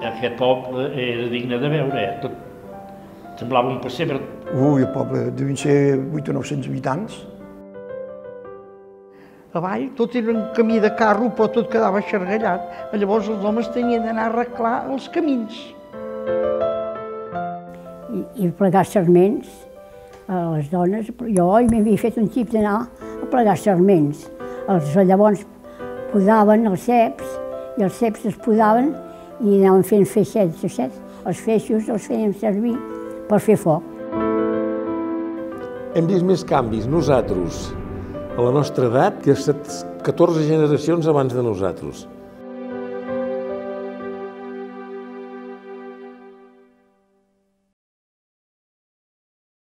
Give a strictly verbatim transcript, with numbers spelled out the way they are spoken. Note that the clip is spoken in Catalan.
aquest poble era digne de veure, eh? Tot semblava un pessebre. Ui, el poble devien ser vuit o nou-cents habitants. Avall tot era un camí de carro, però tot quedava xargallat. Llavors els homes tenien d'anar a arreglar els camins. I, i plegar sarments a les dones. Jo m'havia fet un xip d'anar a plegar sarments. Els llavors podaven els ceps, i els ceps es podaven i anaven fent feixets, feixets. Els feixos els fèiem servir per fer foc. Hem vist més canvis, nosaltres, a la nostra edat, que catorze generacions abans de nosaltres.